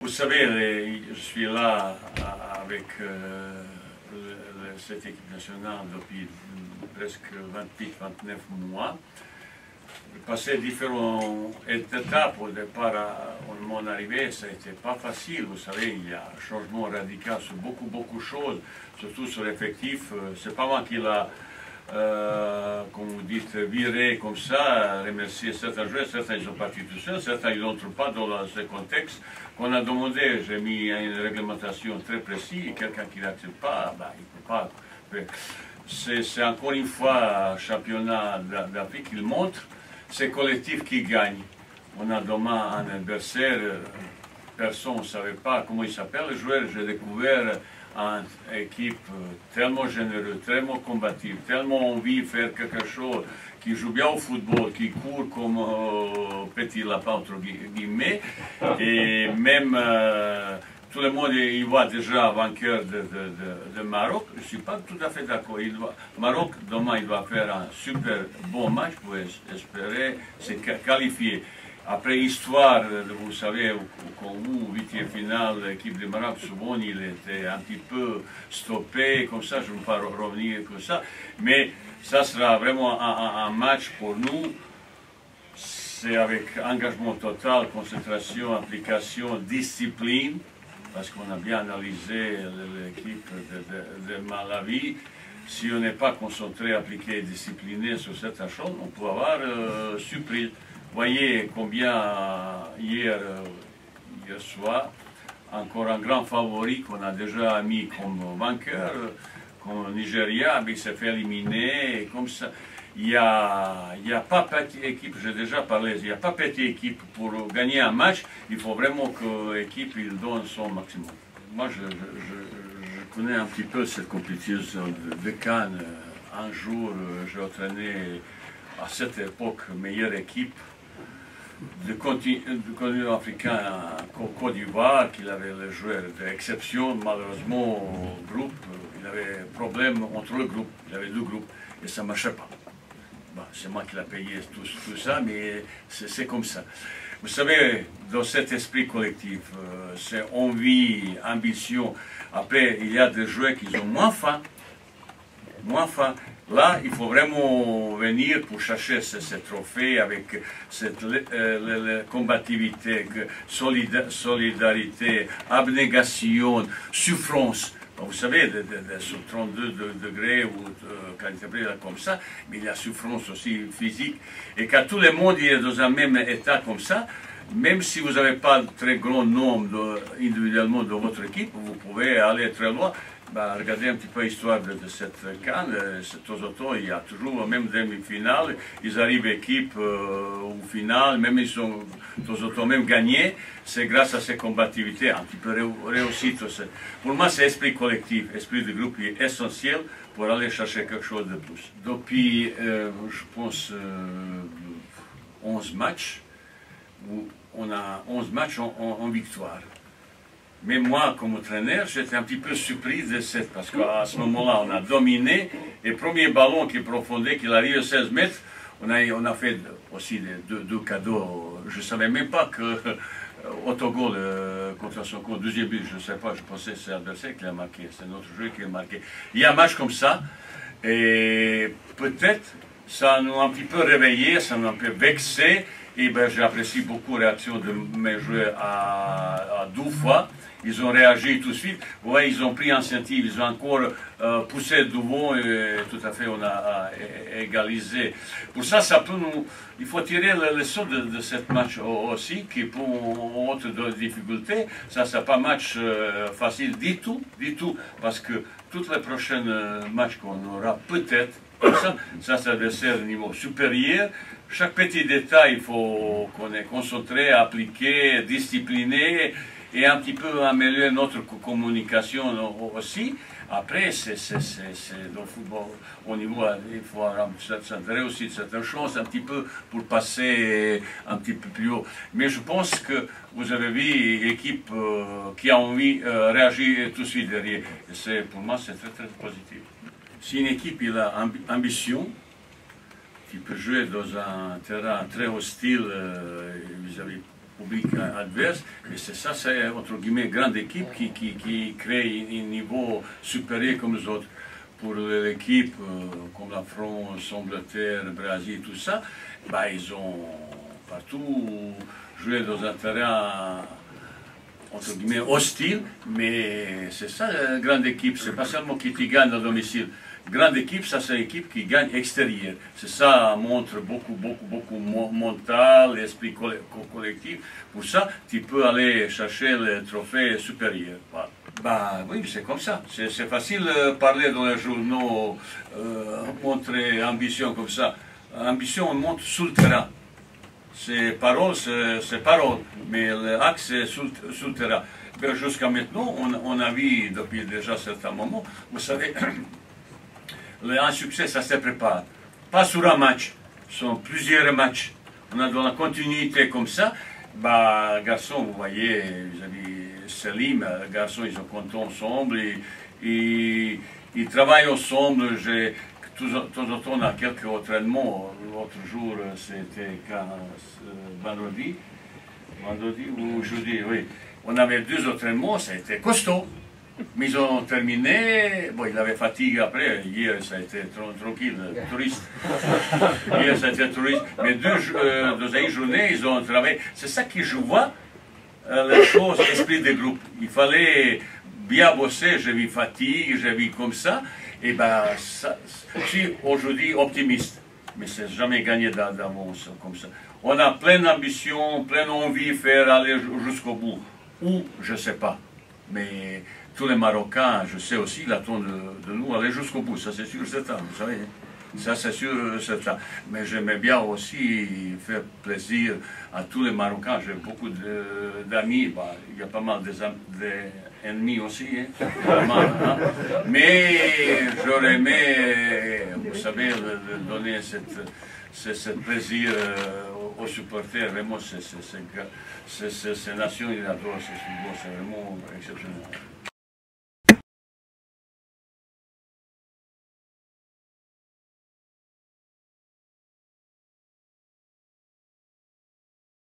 Vous savez, je suis là avec cette équipe nationale depuis presque 28-29 mois. J'ai passé différentes étapes au départ à mon arrivée, ça n'était pas facile. Vous savez, il y a un changement radical sur beaucoup de choses, surtout sur l'effectif. C'est pas moi qui l'a, comme vous dites, viré comme ça, remercier certains joueurs, certains ils sont partis tout seuls, certains ils n'entrent pas dans ce contexte qu'on a demandé. J'ai mis une réglementation très précise, et quelqu'un qui n'accepte pas, ben, il ne peut pas. C'est encore une fois un championnat d'Afrique qui montre. C'est collectif qui gagne. On a demain un adversaire, personne ne savait pas comment il s'appelle, le joueur. J'ai découvert une équipe tellement généreuse, tellement combative, tellement envie de faire quelque chose, qui joue bien au football, qui court comme petit lapin, entre guillemets, et même tout le monde il voit déjà vainqueur de Maroc. Je ne suis pas tout à fait d'accord. Maroc, demain, il va faire un super bon match pour espérer se qualifier. Après histoire, vous savez, quand vous, 8e finale, l'équipe de Maroc, souvent, il était un petit peu stoppé, comme ça, je ne veux pas revenir comme ça. Mais ça sera vraiment un match pour nous. C'est avec engagement total, concentration, application, discipline. Parce qu'on a bien analysé l'équipe de Malawi. Si on n'est pas concentré, appliqué et discipliné sur certaines choses, on peut avoir surprise. Voyez combien hier soir, encore un grand favori qu'on a déjà mis comme vainqueur, comme Nigeria, mais il s'est fait éliminer. Et comme ça, il n'y a pas petite équipe, j'ai déjà parlé, il n'y a pas petite équipe pour gagner un match, il faut vraiment que l'équipe donne son maximum. Moi, je connais un petit peu cette compétition de Cannes. Un jour, j'ai entraîné à cette époque meilleure équipe du continent africain, Côte d'Ivoire, qu'il avait le joueur d'exception. Malheureusement, au groupe, il avait un problème entre le groupe, il avait deux groupes et ça ne marchait pas. C'est moi qui l'ai payé tout ça, mais c'est comme ça. Vous savez, dans cet esprit collectif, c'est envie, ambition. Après, il y a des joueurs qui ont moins faim. Là, il faut vraiment venir pour chercher ce trophée avec cette combativité, solidarité, abnégation, souffrance. Vous savez, sur 32 degrés ou quand il est comme ça, mais il y a souffrance aussi physique. Et quand tout le monde est dans un même état comme ça, même si vous n'avez pas de très grand nombre individuellement de votre équipe, vous pouvez aller très loin. Regardez un petit peu l'histoire de cette CAN. De temps en temps, il y a toujours, même demi-finale, ils arrivent équipe au final, même ils sont de temps en temps même gagnés. C'est grâce à ces combativités, un petit peu réussite. Pour moi, c'est l'esprit collectif, l'esprit de groupe qui est essentiel pour aller chercher quelque chose de plus. Depuis, je pense, 11 matchs, où on a 11 matchs en victoire. Mais moi, comme entraîneur, j'étais un petit peu surpris de cette, parce qu'à ce moment-là, on a dominé, et le premier ballon qui profondait, qui arrive à 16 mètres, on a fait aussi deux cadeaux. Je ne savais même pas que autogol contre son compte, deuxième but, je ne sais pas, je pensais que c'est l'adversaire qui l'a marqué, c'est notre joueur qui l'a marqué. Il y a un match comme ça, et peut-être ça nous a un petit peu réveillé, ça nous a un peu vexé, et j'apprécie beaucoup la réaction de mes joueurs à 12 fois. Ils ont réagi tout de suite. Vous voyez, ils ont pris initiative, ils ont encore poussé devant et tout à fait on a égalisé. Pour ça, il faut tirer la leçon de ce match aussi, qui pour autre difficulté, ça c'est pas un match facile du tout, parce que tous les prochains matchs qu'on aura peut-être, ça c'est l'adversaire de niveau supérieur. Chaque petit détail, il faut qu'on est concentré, appliqué, discipliné et un petit peu améliorer notre communication aussi. Après, c'est dans le football, au niveau, il faut avoir cette réussite, cette chance un petit peu pour passer un petit peu plus haut. Mais je pense que vous avez vu l'équipe qui a envie de réagir tout de suite derrière. Et pour moi, c'est très positif. Si une équipe a ambition, qui peut jouer dans un terrain très hostile vis-à-vis public adverse. Et c'est ça, c'est entre guillemets grande équipe qui crée un niveau supérieur comme les autres. Pour l'équipe comme la France, Angleterre, Brésil, tout ça, bah, ils ont partout joué dans un terrain entre guillemets hostile, mais c'est ça la grande équipe, c'est pas seulement qui gagne à domicile. Grande équipe, ça c'est l'équipe qui gagne extérieur. C'est ça montre beaucoup mental, esprit collectif. Pour ça, tu peux aller chercher le trophée supérieur. Voilà. Bah oui, c'est comme ça. C'est facile de parler dans les journaux, montrer ambition comme ça. Ambition, on montre sous le terrain. C'est parole, mais l'axe c'est sous le terrain. Jusqu'à maintenant, on a vu depuis déjà certains moments, vous savez, un succès, ça se prépare. Pas sur un match, sur plusieurs matchs. On a dans la continuité comme ça. Bah, garçons, vous voyez, vis-à-vis Selim, les garçons, ils sont contents ensemble, ils travaillent ensemble. De temps en temps, on a quelques entraînements. L'autre jour, c'était vendredi ou jeudi, oui. On avait 2 entraînements, ça a été costaud. Mais ils ont terminé, bon, ils avaient fatigué après, hier ça a été tranquille, touriste. Hier ça a été touriste, mais deuxième journée, ils ont travaillé. C'est ça que je vois, les choses, l'esprit de groupe. Il fallait bien bosser, j'ai vu fatigue, j'ai vu comme ça, et ben, je suis aujourd'hui optimiste, mais c'est jamais gagné d'avance comme ça. On a plein d'ambition, plein d'envie de faire aller jusqu'au bout, ou je ne sais pas, mais tous les Marocains, je sais aussi, ils attendent de nous aller jusqu'au bout, ça c'est sûr, certain, vous savez. Ça c'est sûr, certain. Mais j'aimais bien aussi faire plaisir à tous les Marocains. J'ai beaucoup d'amis, bah, il y a pas mal d'ennemis aussi, hein, pas mal, hein. Mais j'aurais aimé, vous savez, donner ce plaisir aux supporters. Vraiment, ces nations, ils adorent ce football, c'est vraiment exceptionnel.